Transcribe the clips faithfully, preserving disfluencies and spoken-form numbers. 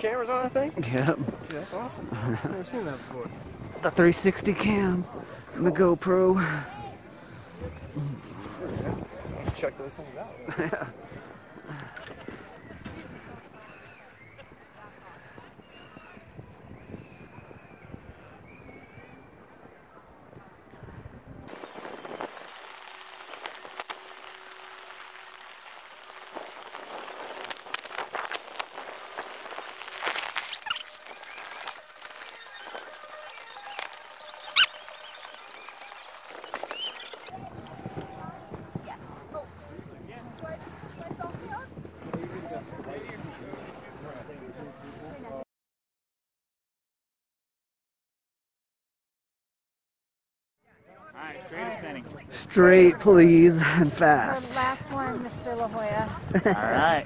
cameras on that thing? Yep. Dude, that's awesome. I've never seen that before. The three sixty cam and the GoPro. Check those things out. Yeah. Alright, straight or spinning? Straight, please, and Our fast. last one, Mister La Jolla. Alright.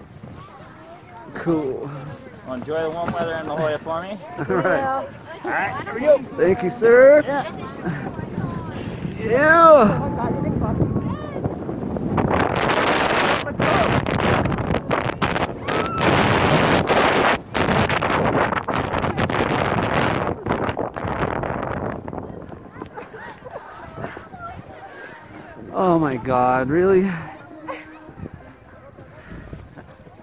Cool. Well, enjoy the warm weather in La Jolla for me. Alright. Alright, here we go. Thank you, sir. Yeah. Yeah. Oh my God, really?